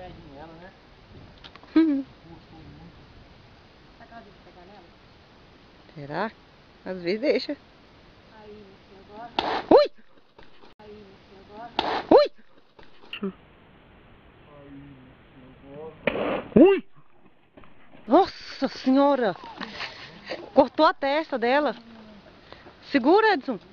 pedinho nela, né? Será que ela deixa pegar nela? Será? Às vezes deixa. Aí, meu filho, agora. Ui! Aí, meu filho, agora. Ui! Ui! Nossa senhora! Cortou a testa dela. Segura, Edson.